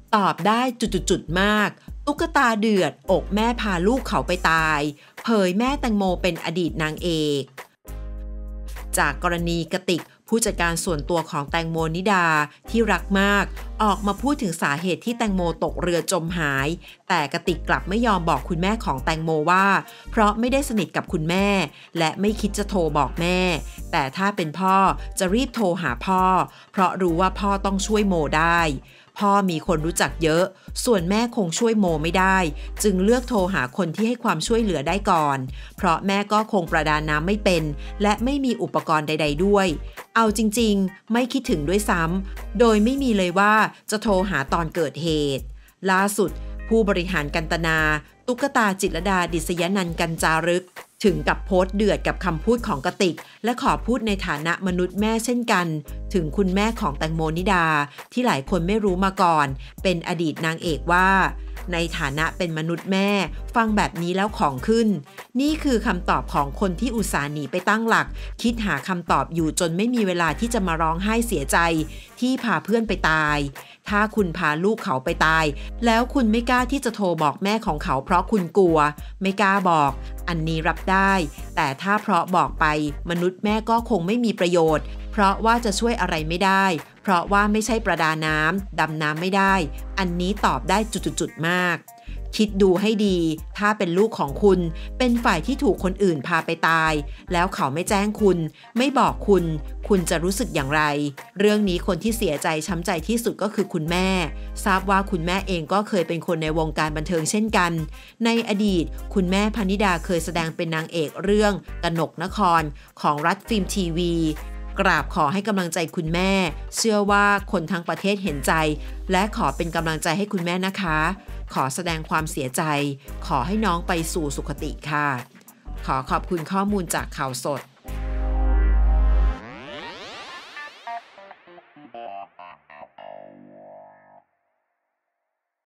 ตอบได้จุดๆมากตุ๊กตาเดือดอกแม่พาลูกเขาไปตายเผยแม่แตงโมเป็นอดีตนางเอกจากกรณีกติกผู้จัดการส่วนตัวของแตงโมนิดาที่รักมากออกมาพูดถึงสาเหตุที่แตงโมตกเรือจมหายแต่กติกกลับไม่ยอมบอกคุณแม่ของแตงโมว่าเพราะไม่ได้สนิทกับคุณแม่และไม่คิดจะโทรบอกแม่แต่ถ้าเป็นพ่อจะรีบโทรหาพ่อเพราะรู้ว่าพ่อต้องช่วยโมได้พ่อมีคนรู้จักเยอะส่วนแม่คงช่วยโมไม่ได้จึงเลือกโทรหาคนที่ให้ความช่วยเหลือได้ก่อนเพราะแม่ก็คงประดาน้ำไม่เป็นและไม่มีอุปกรณ์ใดๆด้วยเอาจริงๆไม่คิดถึงด้วยซ้ำโดยไม่มีเลยว่าจะโทรหาตอนเกิดเหตุล่าสุดผู้บริหารกันตนาตุ๊กตาจิตรลดาดิษยนันท์กัญจารึกถึงกับโพสต์เดือดกับคำพูดของกติกและขอพูดในฐานะมนุษย์แม่เช่นกันถึงคุณแม่ของแตงโมนิดาที่หลายคนไม่รู้มาก่อนเป็นอดีตนางเอกว่าในฐานะเป็นมนุษย์แม่ฟังแบบนี้แล้วของขึ้นนี่คือคำตอบของคนที่อุตส่าห์หนีไปตั้งหลักคิดหาคำตอบอยู่จนไม่มีเวลาที่จะมาร้องไห้เสียใจที่พาเพื่อนไปตายถ้าคุณพาลูกเขาไปตายแล้วคุณไม่กล้าที่จะโทรบอกแม่ของเขาเพราะคุณกลัวไม่กล้าบอกอันนี้รับได้แต่ถ้าเพราะบอกไปมนุษย์แม่ก็คงไม่มีประโยชน์เพราะว่าจะช่วยอะไรไม่ได้เพราะว่าไม่ใช่ประดาน้ำดำน้ำไม่ได้อันนี้ตอบได้จุดๆมากคิดดูให้ดีถ้าเป็นลูกของคุณเป็นฝ่ายที่ถูกคนอื่นพาไปตายแล้วเขาไม่แจ้งคุณไม่บอกคุณจะรู้สึกอย่างไรเรื่องนี้คนที่เสียใจช้ำใจที่สุดก็คือคุณแม่ทราบว่าคุณแม่เองก็เคยเป็นคนในวงการบันเทิงเช่นกันในอดีตคุณแม่พนิดาเคยแสดงเป็นนางเอกเรื่องกนกนครของรัฐฟิล์มทีวีกราบขอให้กำลังใจคุณแม่เชื่อว่าคนทั้งประเทศเห็นใจและขอเป็นกำลังใจให้คุณแม่นะคะขอแสดงความเสียใจขอให้น้องไปสู่สุคติค่ะขอขอบคุณข้อมูลจากข่าวสด